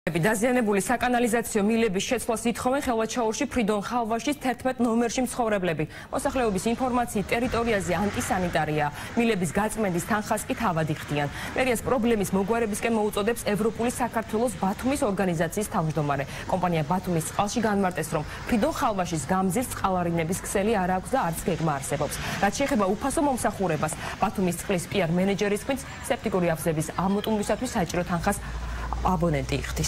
დაზიანებული საკანალიზაციო მილების შეცვლას ითხოვენ ხელვაჩაურში ფრიდონ ხალვაშის 11 ნომერში მცხოვრებლები. მოსახლეობის ინფორმაციით ტერიტორიაზე ანტისანიტარია. მილების გაწმენდის თანხას კი თავად იხდიან. მერიას პრობლემის მოგვარებისკენ მოუწოდებს ევროპული საქართველოს ბათუმის ორგანიზაციის თავმჯდომარე. კომპანია ბათუმის წყალში განმარტეს, რომ ფრიდონ ხალვაშის გამზირს წყალარინების ქსელი არ აქვს და არც გეგმა არსებობს. რაც შეეხება უფასო მომსახურებას, ბათუმის წყლის PR მენეჯერის თქმით, სეპტიკური აფსების ამოტუმრისათვის საჭირო თანხას აბონენტი იხდის.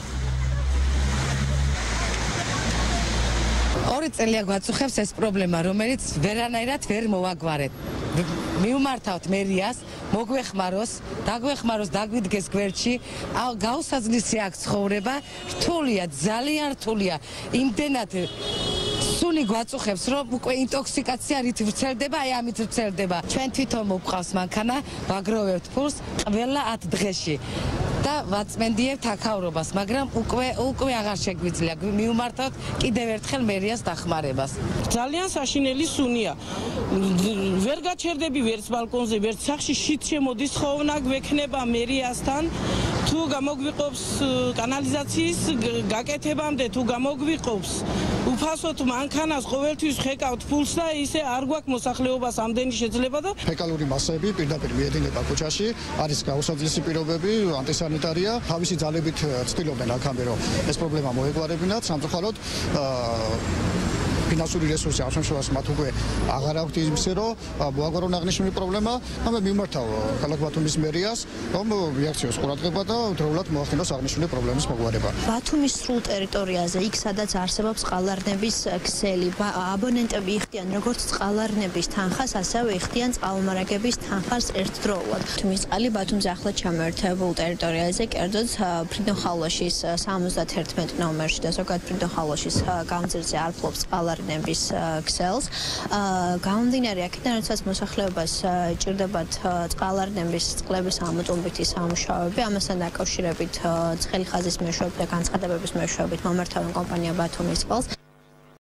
ორი წელია გვაწუხებს ეს პრობლემა, რომელიც ვერანაირად ვერ მოვაგვარეთ. მივმართავთ მერიას, მოგვეხმაროს, დაგვიდგეს გვერდში, გაუსაძლისი აქ ცხოვრება, რთულია, ძალიან რთულია. იმდენად სული გვაწუხებს, რომ უკვე ინტოქსიკაცია რით ვრცელდება, აი ამით ვრცელდება. ჩვენ თვითონ მოვყავს მანქანა, ვაგროვებთ ფულს ყველა 10 დღეში. და ვაწმენდიებთ აქაურობას, მაგრამ უკვე აღარ შეგვიძლია მივმართავთ კიდევ ერთხელ მერიას დახმარებას. ძალიან საშინელი სუნია. ვერ გაჩერდები ვერც ბალკონზე, ვერც სახლში შით შემოდის ხოვნა გვექნება მერიასთან. თუ გამოგვიყოფს კანალიზაციის გაკეთებამდე, თუ გამოგვიყოფს უფასოდ მანქანას ყოველთვის ხეკავთ ფულს და ისე არ გვაქვს მოსახლეობას ამდენი შეძლება და ფეკალური მასები პირდაპირ მიედინება ქუჩაში, არის გაუსაძლისი პირობები, ანტისანიტარია, თავისი ძალებით ცდილობენ აქამდე რომ ეს პრობლემა მოეგვარებინათ, სამწუხაროდ ფინანსური რესურსი აღნიშნავს მათ უკვე აღარ აქვთ იმის რომ მოაგვარონ აღნიშნული პრობლემა, ამე მიმართავ ქალაქ ბათუმის მერიას, რომ რეაქციოს ყურადღება და დროულად მოახდინოს აღნიშნული პრობლემის მოგვარება. ბათუმის სრულ ტერიტორიაზე, იქ სადაც არსებობს წყალარნების ქსელი, აბონენტები იხდიან როგორც წყალარნების თანხას, ასევე იხდიან წყალმარაგების თანხას ერთდროულად. ბათუმის წყალი ბათუმზე ახლად ჩამოერთებულ ტერიტორიაზე, კერძოდ ფრიდონ ხალვაშის 71 ნომერში და ზოგადად ფრიდონ ხალვაშის გამზირზე არ ფლობს წყალარნების ქსელს. გამომდინარე აქედან, როდესაც მოსახლეობას ჭირდებათ წყალარნების წყლების ამოტუმრითი სამუშაოები, ამასთან დაკავშირებით ცხელი ხაზის მეშვეობით და განცხადებების მეშვეობით მომართავენ კომპანია ბათუმის წყალს.